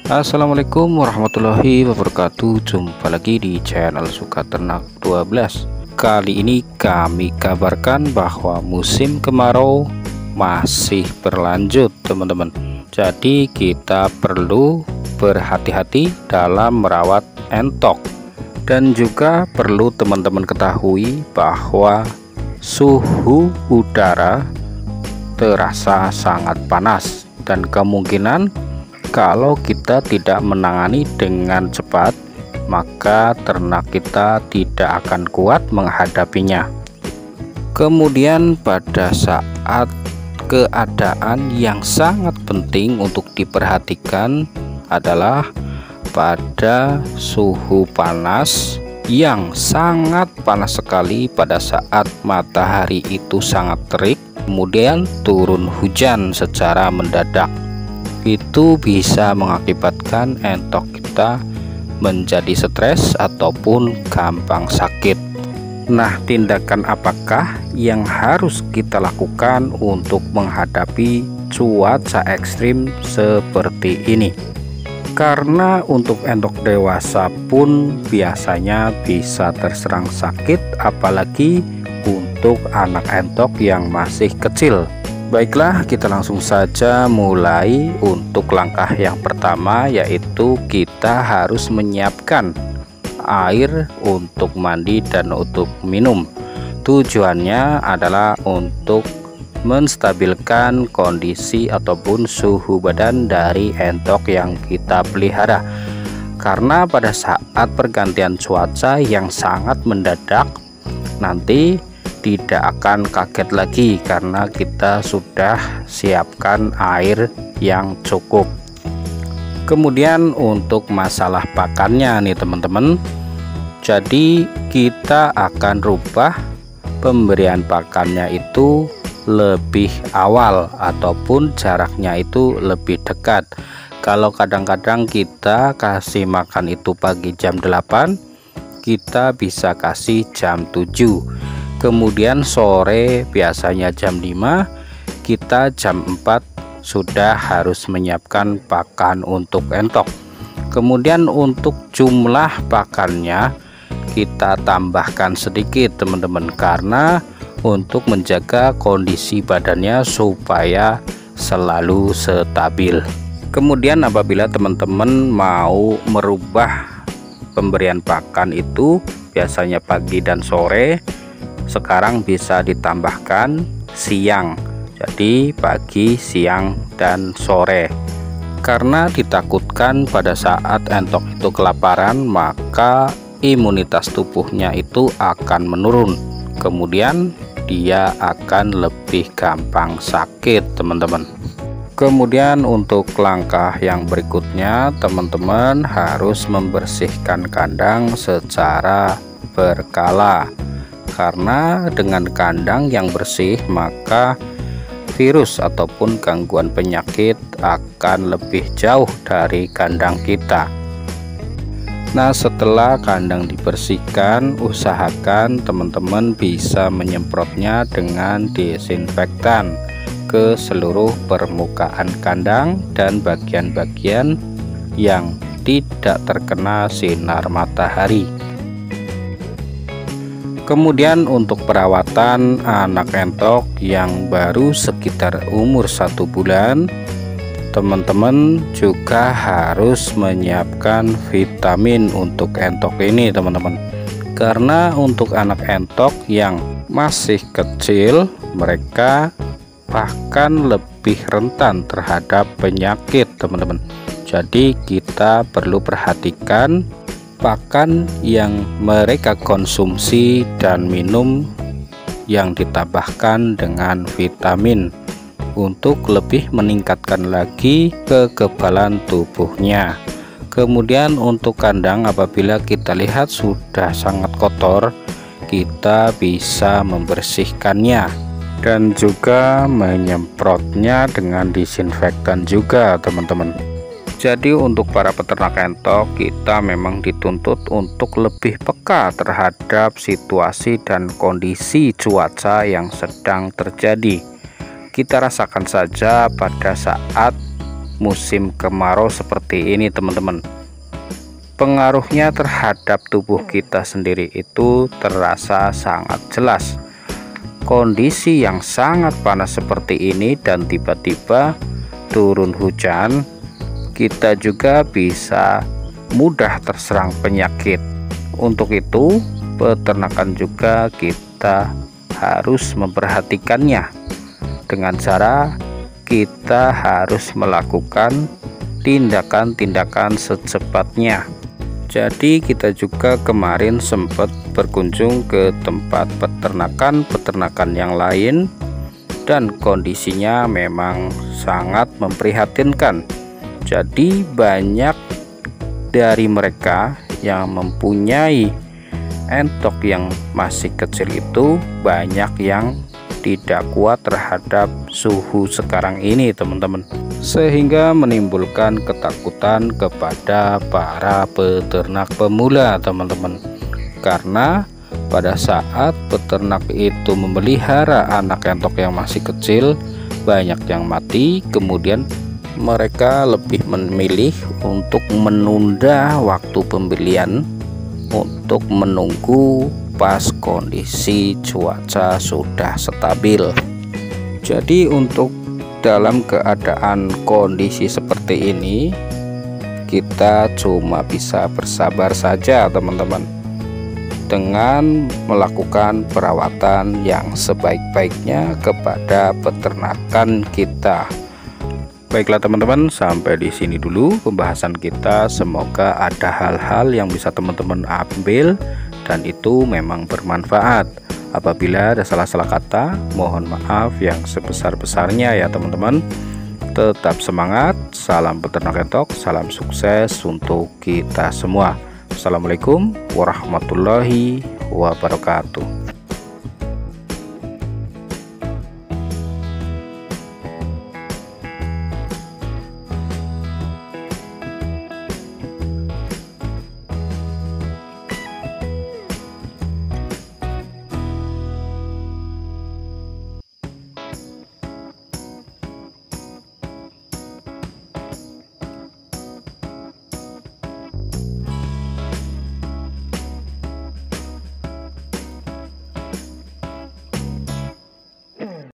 Assalamualaikum warahmatullahi wabarakatuh. Jumpa lagi di channel Suka Ternak 12. Kali ini kami kabarkan bahwa musim kemarau masih berlanjut, teman-teman. Jadi kita perlu berhati-hati dalam merawat entok. Dan juga perlu teman-teman ketahui bahwa suhu udara terasa sangat panas, dan kemungkinan kalau kita tidak menangani dengan cepat, maka ternak kita tidak akan kuat menghadapinya. Kemudian pada saat keadaan yang sangat penting untuk diperhatikan adalah pada suhu panas yang sangat panas sekali pada saat matahari itu sangat terik, kemudian turun hujan secara mendadak. Itu bisa mengakibatkan entok kita menjadi stres ataupun gampang sakit. Nah, tindakan apakah yang harus kita lakukan untuk menghadapi cuaca ekstrim seperti ini? Karena untuk entok dewasa pun biasanya bisa terserang sakit, apalagi untuk anak entok yang masih kecil. Baiklah, kita langsung saja mulai. Untuk langkah yang pertama yaitu kita harus menyiapkan air untuk mandi dan untuk minum. Tujuannya adalah untuk menstabilkan kondisi ataupun suhu badan dari entok yang kita pelihara. Karena pada saat pergantian cuaca yang sangat mendadak, nanti tidak akan kaget lagi karena kita sudah siapkan air yang cukup. Kemudian untuk masalah pakannya nih teman-teman, jadi kita akan rubah pemberian pakannya itu lebih awal ataupun jaraknya itu lebih dekat. Kalau kadang-kadang kita kasih makan itu pagi jam 8, kita bisa kasih jam 7. Kemudian sore biasanya jam 5, kita jam 4 sudah harus menyiapkan pakan untuk entok. Kemudian untuk jumlah pakannya kita tambahkan sedikit teman-teman, karena untuk menjaga kondisi badannya supaya selalu stabil. Kemudian apabila teman-teman mau merubah pemberian pakan itu biasanya pagi dan sore, sekarang bisa ditambahkan siang, jadi pagi, siang, dan sore. Karena ditakutkan pada saat entok itu kelaparan, maka imunitas tubuhnya itu akan menurun, kemudian dia akan lebih gampang sakit teman-teman. Kemudian untuk langkah yang berikutnya, teman-teman harus membersihkan kandang secara berkala. Karena dengan kandang yang bersih, maka virus ataupun gangguan penyakit akan lebih jauh dari kandang kita. Nah, setelah kandang dibersihkan, usahakan teman-teman bisa menyemprotnya dengan desinfektan ke seluruh permukaan kandang dan bagian-bagian yang tidak terkena sinar matahari. Kemudian untuk perawatan anak entok yang baru sekitar umur 1 bulan, teman-teman juga harus menyiapkan vitamin untuk entok ini teman-teman. Karena untuk anak entok yang masih kecil, mereka bahkan lebih rentan terhadap penyakit teman-teman. Jadi kita perlu perhatikan pakan yang mereka konsumsi dan minum yang ditambahkan dengan vitamin untuk lebih meningkatkan lagi kekebalan tubuhnya. Kemudian untuk kandang, apabila kita lihat sudah sangat kotor, kita bisa membersihkannya dan juga menyemprotnya dengan disinfektan juga teman-teman. Jadi untuk para peternak entok, kita memang dituntut untuk lebih peka terhadap situasi dan kondisi cuaca yang sedang terjadi. Kita rasakan saja pada saat musim kemarau seperti ini teman-teman. Pengaruhnya terhadap tubuh kita sendiri itu terasa sangat jelas. Kondisi yang sangat panas seperti ini dan tiba-tiba turun hujan, kita juga bisa mudah terserang penyakit. Untuk itu peternakan juga kita harus memperhatikannya dengan cara kita harus melakukan tindakan-tindakan secepatnya. Jadi kita juga kemarin sempat berkunjung ke tempat peternakan yang lain dan kondisinya memang sangat memprihatinkan. Jadi banyak dari mereka yang mempunyai entok yang masih kecil itu banyak yang tidak kuat terhadap suhu sekarang ini teman-teman, sehingga menimbulkan ketakutan kepada para peternak pemula teman-teman. Karena pada saat peternak itu memelihara anak entok yang masih kecil, banyak yang mati, kemudian mereka lebih memilih untuk menunda waktu pembelian untuk menunggu pas kondisi cuaca sudah stabil. Jadi untuk dalam keadaan kondisi seperti ini kita cuma bisa bersabar saja teman-teman, dengan melakukan perawatan yang sebaik-baiknya kepada peternakan kita. Baiklah teman-teman, sampai di sini dulu pembahasan kita. Semoga ada hal-hal yang bisa teman-teman ambil dan itu memang bermanfaat. Apabila ada salah-salah kata, mohon maaf yang sebesar-besarnya ya teman-teman. Tetap semangat, salam peternak entok, salam sukses untuk kita semua. Assalamualaikum warahmatullahi wabarakatuh.